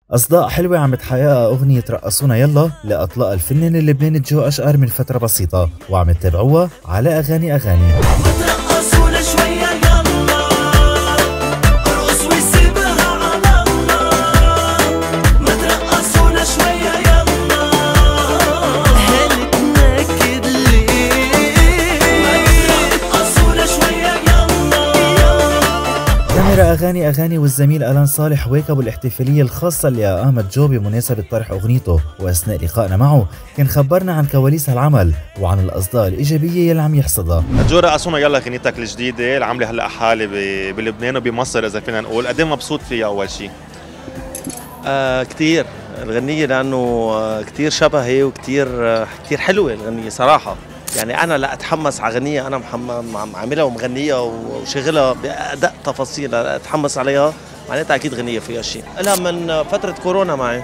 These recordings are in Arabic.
أصداء حلوة عم تحققها أغنية رقصونا يلا لأطلقها الفنان اللبناني جو أشقر من فترة بسيطة، وعم تتابعوها على أغاني. أغاني والزميل ألان صالح واكبوا الاحتفالية الخاصة اللي قامت جو بمناسبة طرح أغنيته، وأثناء لقائنا معه كان خبرنا عن كواليس هالعمل وعن الأصداء الإيجابية اللي عم يحصدها. جو رقصونا يلا أغنيتك الجديدة اللي عاملة هلا حالة بلبنان وبمصر إذا فينا نقول، قد إيه مبسوط فيها أول شيء؟ كتير الغنية لأنه كتير شبهي وكتير حلوة الغنية صراحة. يعني أنا لا أتحمس على غنية أنا عاملها ومغنية وشغلها بأدق تفاصيل أتحمس عليها، معناتها أكيد غنية فيها شيء. لها من فترة كورونا معي،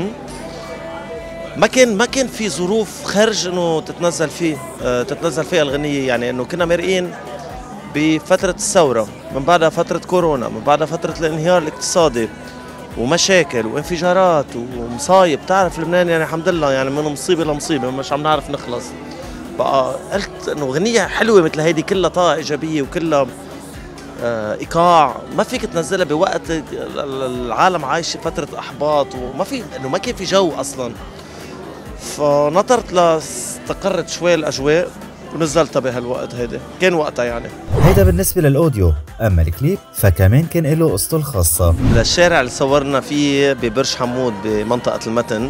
ما كان في ظروف خارج إنه تتنزل فيها الغنية، يعني إنه كنا مرئين بفترة الثورة، من بعدها فترة كورونا، من بعدها فترة الانهيار الاقتصادي ومشاكل وانفجارات ومصايب. تعرف لبنان يعني الحمد لله يعني من مصيبة لمصيبة مش عم نعرف نخلص. بقى قلت انه غنية حلوة مثل هيدي كلها طاقة ايجابية وكلها ايقاع، ما فيك تنزلها بوقت العالم عايش فترة احباط ما كان في جو اصلا. فنطرت لاستقرت شوي الاجواء ونزلتها بهالوقت، هيدا كان وقتها يعني. هيدا بالنسبة للأوديو، أما الكليب فكمان كان له قصته الخاصة. الشارع اللي صورنا فيه ببرج حمود بمنطقة المتن،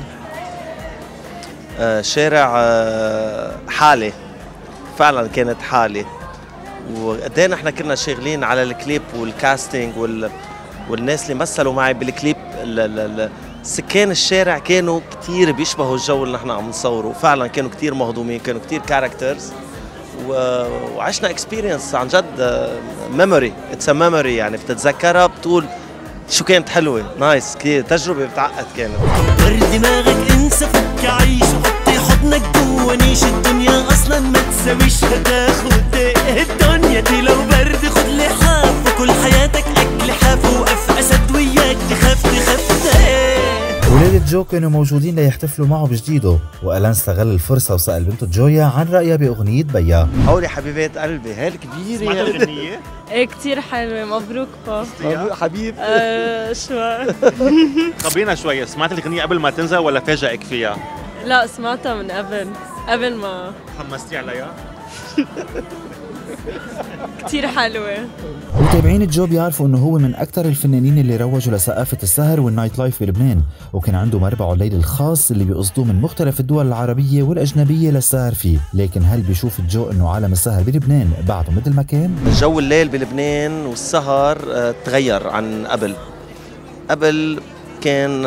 شارع حالة، فعلا كانت حالة، وقدين احنا كنا شاغلين على الكليب والكاستينج والناس اللي مثلوا معي بالكليب. سكان الشارع كانوا كتير بيشبهوا الجو اللي احنا عم نصوره، فعلا كانوا كتير مهضومين، كانوا كتير كاركترز، وعشنا اكسبيرينس عن جد. ميموري، اتس ميموري، يعني بتتذكرها بتقول شو كانت حلوة، نايس، كتير تجربة بتعقد كانت. كبر دماغك انسى فك عيش وحطي حضنك جوا نيش، الدنيا اصلا ما تساويش هتاخد الدنيا دي لو برد خد لحاف، وكل حياتك اكل حاف، وقف اسد وياك تخاف ولاد جو كانوا موجودين ليحتفلوا معه بجديده، وألان استغل الفرصة وسأل بنته جويا عن رأيها بأغنية بيا. هولي حبيبات قلبي، هي الكبيرة. سمعت الغنية؟ ايه كتير حلوة، مبروك با. مبروك حبيب. شو خبرينا شوي، سمعت الغنية قبل ما تنزل ولا فاجأك فيها؟ لا سمعتها من قبل ما. حمستي عليها؟ كتير حلوة. متابعين جو بيعرفوا انه هو من اكثر الفنانين اللي روجوا لثقافة السهر والنايت لايف بلبنان، وكان عنده مربعه الليلي الخاص اللي بيقصدوه من مختلف الدول العربية والأجنبية للسهر فيه، لكن هل بيشوف جو انه عالم السهر بلبنان بعده مثل ما كان؟ جو الليل بلبنان والسهر تغير عن قبل كان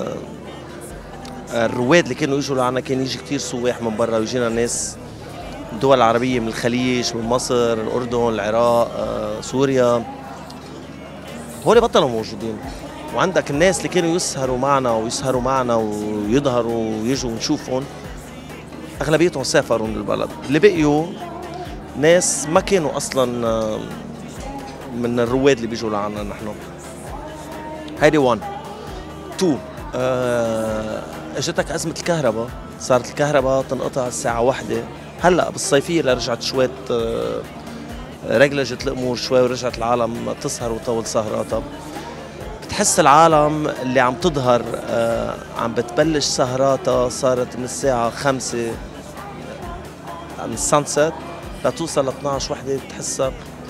الرواد اللي كانوا يجوا لعنا كان يجي كتير سواح من برا، ويجينا ناس الدول العربية من الخليج، من مصر، الأردن، العراق، سوريا. هول بطلوا موجودين، وعندك الناس اللي كانوا يسهروا معنا ويظهروا ويجوا ونشوفهم، أغلبيتهم سافروا من البلد. اللي بقيوا ناس ما كانوا أصلا من الرواد اللي بيجوا لعنا نحن. هيدي 1 2 اجتك أزمة الكهرباء، صارت الكهرباء تنقطع الساعة 1. هلا بالصيفيه رجعت شويه رجلجت الامور شوي، ورجعت العالم تسهر وتطول سهراتها. بتحس العالم اللي عم تظهر عم بتبلش سهراتها صارت من الساعه 5 من السانسيت لتوصل ل 12 وحده، بتحسها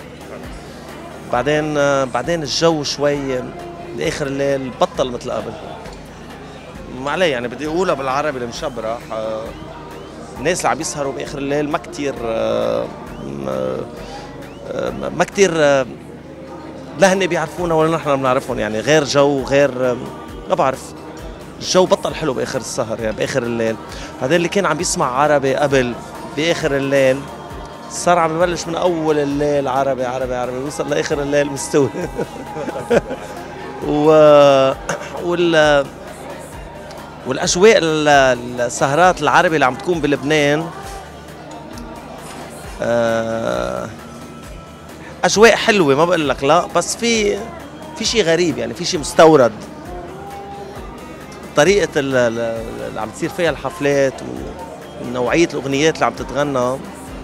بعدين الجو شوي لاخر الليل بطل مثل قبل. ما عليه يعني بدي اقولها بالعربي المشبرح، الناس اللي عم يسهروا باخر الليل ما كتير لا هن بيعرفونا ولا نحن بنعرفهم، يعني غير جو، غير ما بعرف، الجو بطل حلو باخر السهر، يعني باخر الليل. هذا اللي كان عم بيسمع عربي قبل باخر الليل صار عم يبلش من اول الليل عربي وصل لاخر الليل مستوي. والاجواء السهرات العربي اللي عم تكون بلبنان اجواء حلوه، ما بقول لك لا، بس في شيء غريب، يعني في شيء مستورد. طريقة اللي عم تصير فيها الحفلات ونوعية الأغنيات اللي عم تتغنى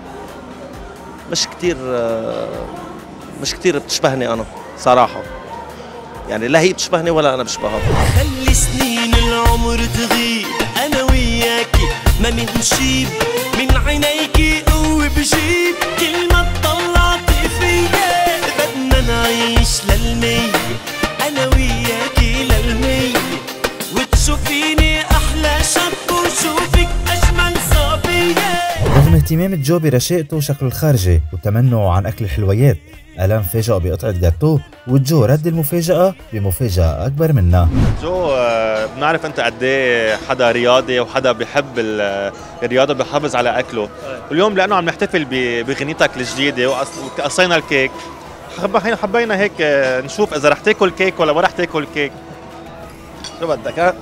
مش كتير بتشبهني أنا صراحة. يعني لا هي بتشبهني ولا أنا بشبهها. خلي سنين العمر تغيب أنا وياكي ما منشيب من عينيكي قوة بجيب كل ما طلعتي فيا بدنا نعيش للمية أنا وياكي للمية وتشوفيني أحلى شاب وشوفك أجمل صبية. رغم اهتمام جو برشاقته وشكله الخارجي وتمنعه عن أكل الحلويات، ألان فاجأه بقطعة جاتوه وجو رد المفاجأة بمفاجأة أكبر منها. جو بنعرف أنت قد إيه حدا رياضي وحدا بيحب الرياضة بيحافظ على أكله، واليوم لأنه عم نحتفل بغنيتك الجديدة وقصينا الكيك حبينا هيك نشوف إذا رح تاكل كيك ولا ما رح تاكل كيك. شو بدك ها؟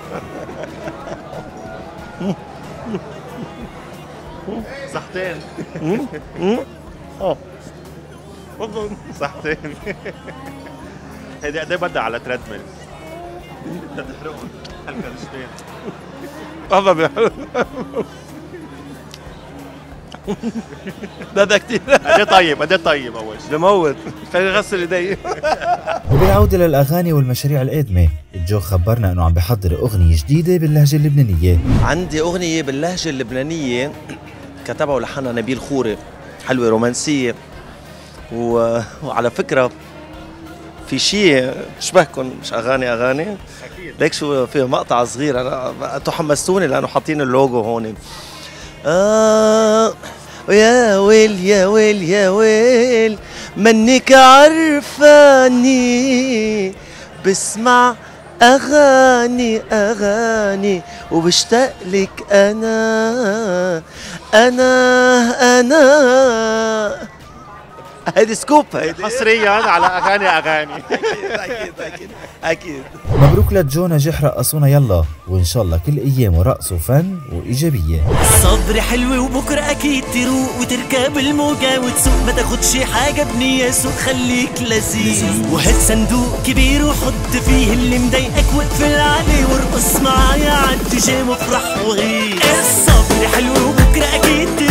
صحتين. صحتين. هيدي قد ايه بدها على تريدميل؟ بدها تحرقهم هالكرشتين. والله بيحرق. ده كتير. قد ايه طيب أول شيء؟ بموت. خليني أغسل إيدي. وبالعودة للأغاني والمشاريع القادمة، جو خبرنا إنه عم بحضر أغنية جديدة باللهجة اللبنانية. عندي أغنية باللهجة اللبنانية كتبها ولحنها نبيل خوري، حلوة رومانسية وعلى فكرة في شيء بشبهكم، مش أغاني أكيد، ليك شو في مقطع صغير أنا تحمستوني لأنه حاطين اللوجو هون. يا ويل يا ويل يا ويل منك عرفاني بسمع أغاني وبشتاق لك أنا هيدي سكوب، هيدي حصريا على أغاني. أكيد. مبروك لجو نجاح رقصونا يلا، وإن شاء الله كل أيامه رقص وفن وإيجابية. الصبر حلو وبكرة أكيد تروق وتركب الموجة وتسوق ما تاخد شي حاجة بنية سوق خليك لذيذ وهات صندوق كبير وحط فيه اللي مضايقك واقفل عليه وارقص معايا عالديجي وافرح وغير. الصبر حلو وبكرة أكيد تروق